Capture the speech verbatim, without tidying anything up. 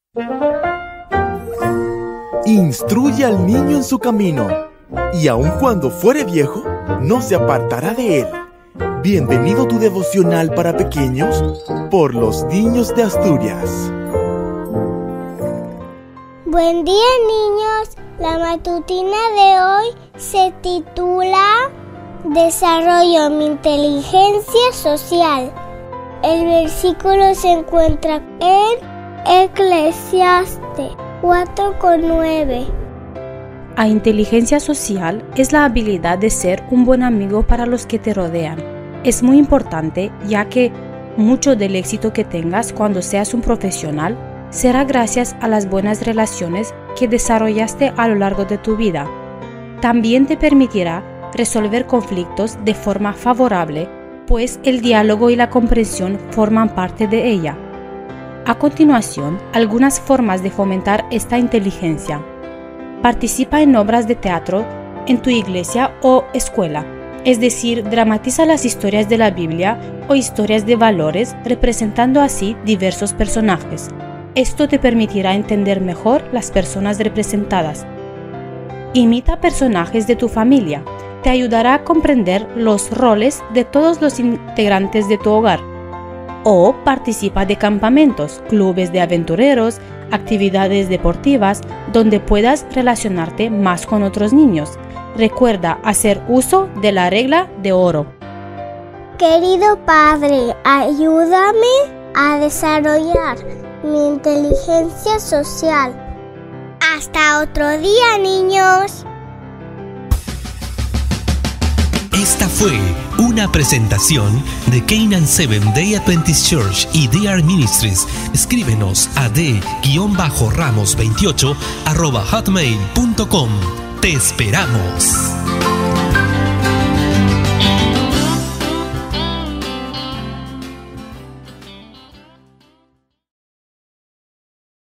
Instruye al niño en su camino, y aun cuando fuere viejo, no se apartará de él. Bienvenido a tu devocional para pequeños por los niños de Asturias. Buen día, niños. La matutina de hoy se titula Desarrollo mi inteligencia social. El versículo se encuentra en Eclesiastés cuatro nueve. La inteligencia social es la habilidad de ser un buen amigo para los que te rodean. Es muy importante, ya que mucho del éxito que tengas cuando seas un profesional será gracias a las buenas relaciones que desarrollaste a lo largo de tu vida. También te permitirá resolver conflictos de forma favorable, pues el diálogo y la comprensión forman parte de ella. A continuación, algunas formas de fomentar esta inteligencia. Participa en obras de teatro en tu iglesia o escuela, es decir, dramatiza las historias de la Biblia o historias de valores, representando así diversos personajes. Esto te permitirá entender mejor las personas representadas. Imita personajes de tu familia. Te ayudará a comprender los roles de todos los integrantes de tu hogar. O participa de campamentos, clubes de aventureros, actividades deportivas, donde puedas relacionarte más con otros niños. Recuerda hacer uso de la regla de oro. Querido Padre, ayúdame a desarrollar mi inteligencia social. Hasta otro día, niños. Esta fue una presentación de Canaan Seventh Day Adventist Church y D R Ministries. Escríbenos a d ramos veintiocho arroba hotmail punto com. Te esperamos.